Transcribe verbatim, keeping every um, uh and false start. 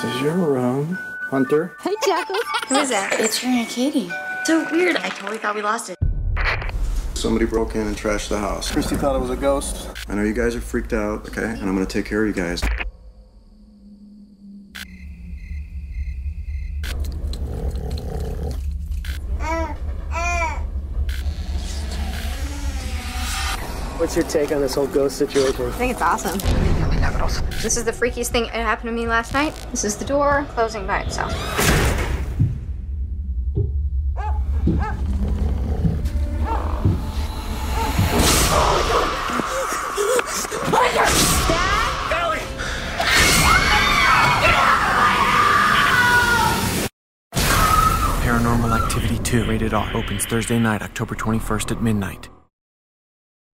This is your room, Hunter. Hey, Jackal. Who is that? It's your Aunt Katie. So weird. I totally thought we lost it. Somebody broke in and trashed the house. Christy thought it was a ghost. I know you guys are freaked out, okay? And I'm gonna take care of you guys. What's your take on this whole ghost situation? I think it's awesome. This is the freakiest thing that happened to me last night. This is the door closing by itself. Paranormal Activity two, rated R, opens Thursday night, October twenty-first at midnight.